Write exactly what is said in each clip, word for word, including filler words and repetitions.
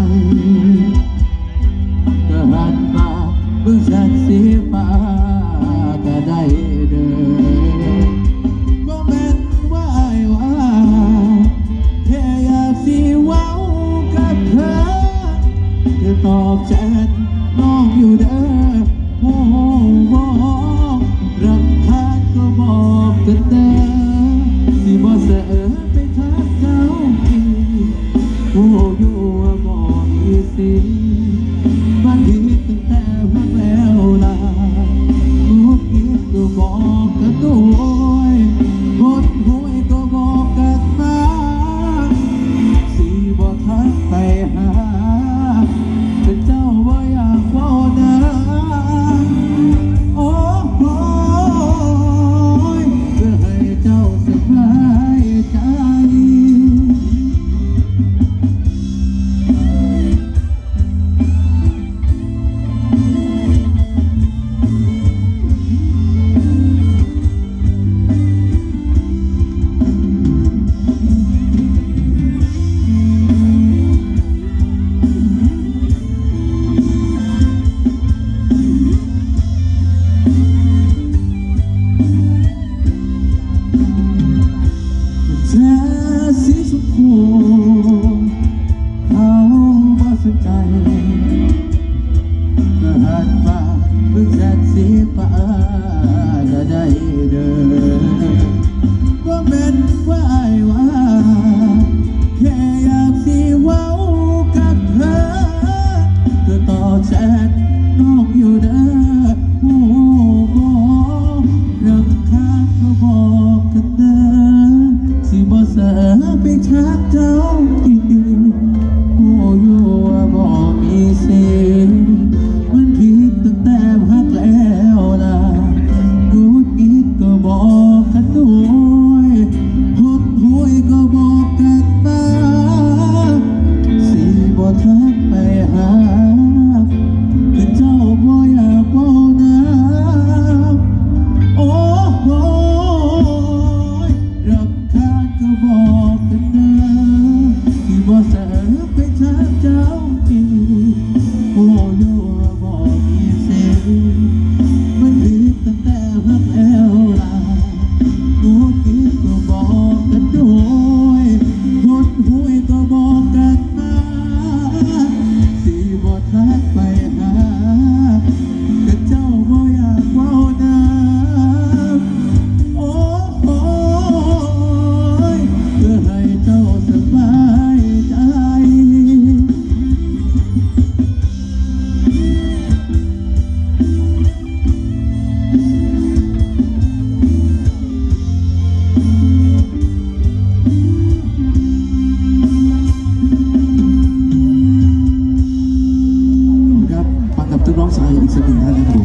ก็หันมาเบิ่งฉันสีฟ้าก็ได้เด้อบ่แม่นว่าอ้ายว่าแค่อยากสิเว้ากับเธอเธอตอบแชทน้องอยู่เด้อโอ้โหบอกรักทานก็บอกกันเด้อสิบ่เสอไปทักเจ้าอีกโอ้อยู่ว่าบอกอีสิบางทีตั้งแต่พักแล้วล่ะกูคิดก็บอกกันด้วยกดหวยก็บอกกันมาสิบ่ทักไปหาแต่เจ้าว่าอยากเว้านะโอ้โหเพื่อให้เจ้าสบายใจสีชมพูเขาบ่สนใจก็หันมาเบิ่งแสงสีฟ้าก็ได้เด้อบ่แม่นว่าอ้ายว่าแค่อยากสิเว้ากับเธอเธอตอบแชทน้องอยู่เด้อโอ้บ่รักข้าก็บอกกันเด้อสิบ่เสอไปทักเจ้าอีกโอ้อยู่ว่าบ่มีสิมันผิดตั้งแต่พักแล้วล่ะกูคิดก็บอกกันด้วยหดหวยก็บอกกันมาสิบ่ทักไปหาคือเจ้าบ่อยากเว้านะโอ้โหรักก็บอกกันนะที่บ่เสอไปทักเจ้าอีกโอ้ยบอกมีเสียงมันผิดตั้งแต่พักแล้วล่ะกูคิดก็บอกกันด้วยหดหวยก็บอกกันมาสิบ่ทักไปหาแต่เจ้าบ่อยากเว้านะโอ้โหเพื่อให้เจ้าสบายใจครับฟังกับตัวน้องชายอีกสักหนึ่งท่านครับผม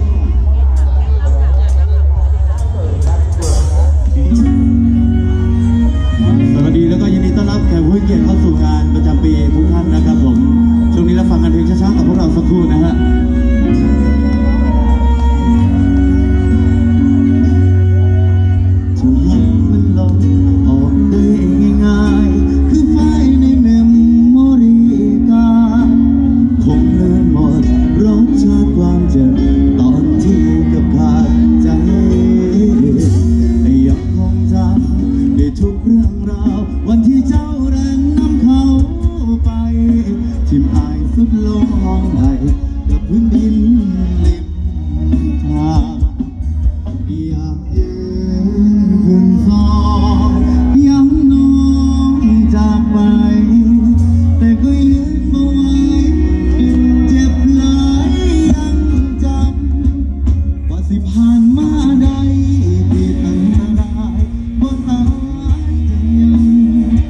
สวัสดีแล้วก็ยินดีต้อนรับแขกผู้เกียรติเข้าสู่งานประจำปีทุกท่านนะครับผมช่วงนี้เราฟังกันเพลงช้าๆกับพวกเราสักครู่นะฮะจะให้มันลงออกได้ง่ายๆคือไฟในเมมโมรีการ์ดคงเลือนหมดรสชาติความเจ็บตอนที่กับขาดใจยังคงจำได้ทุกเรื่องราววันที่เจ้าแรงนำเขาไปทิมอายสุดลงห้องไห้กับพื้นดินริมทางอยากยืนขึ้นซองยังน้องจากไปแต่ก็ยืนมาไว้เจ็บหลายยังจำว่าสิผ่านมาได้ที่ตั้งได้บ่ตายยัง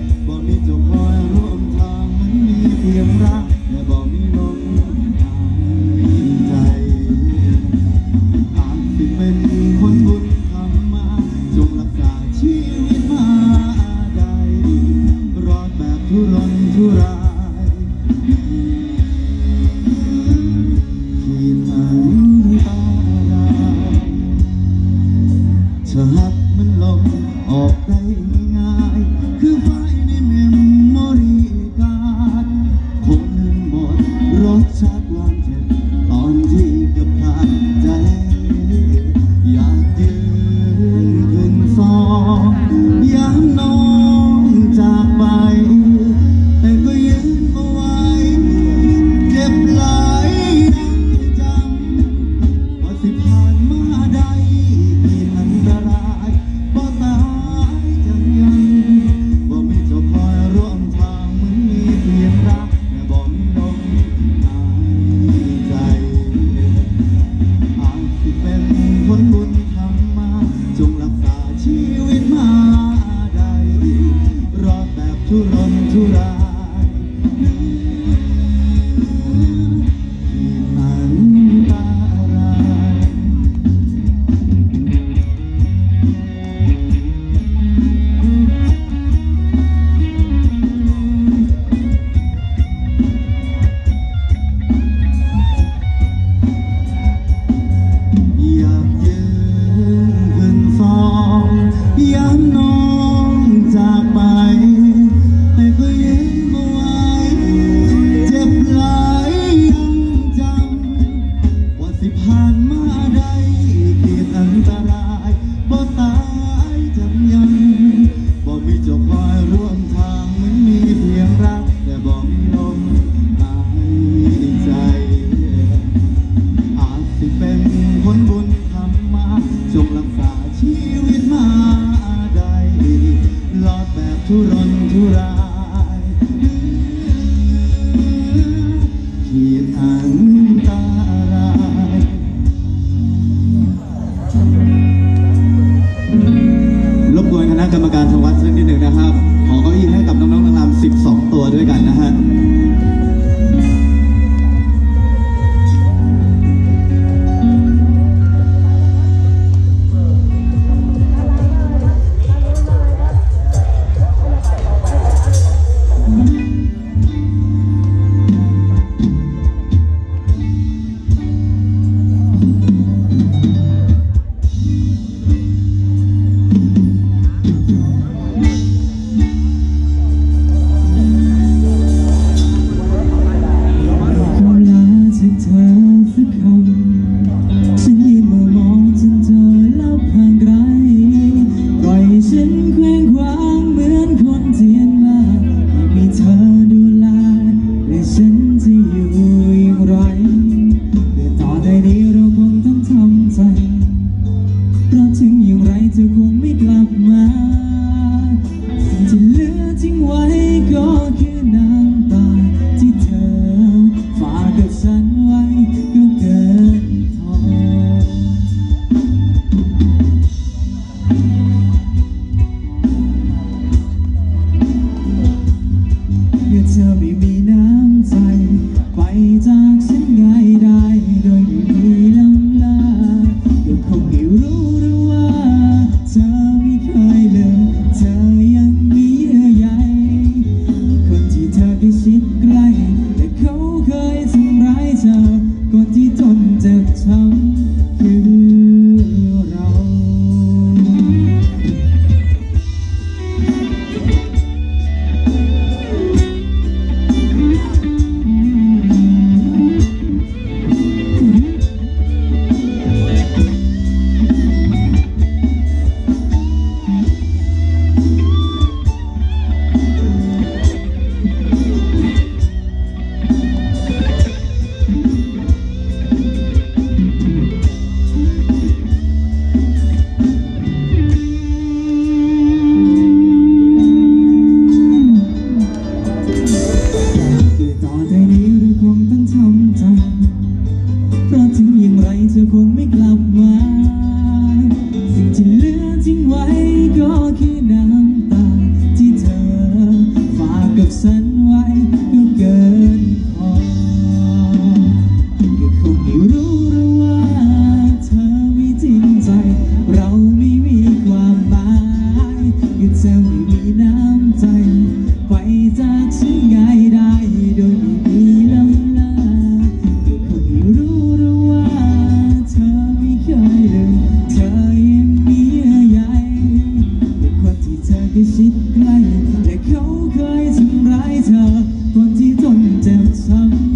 แบบทุรนทุรายขีดอันตรายรบกวนคณะกรรมการทางวัดสักนิดหนึ่งนะครับขอเก้าอี้ให้กับน้องๆนางรำสิบสองตัวด้วยกันนะฮะชิดใกล้แต่เขาเคยทำร้ายเธอคนที่ทนเจ็บช้ำ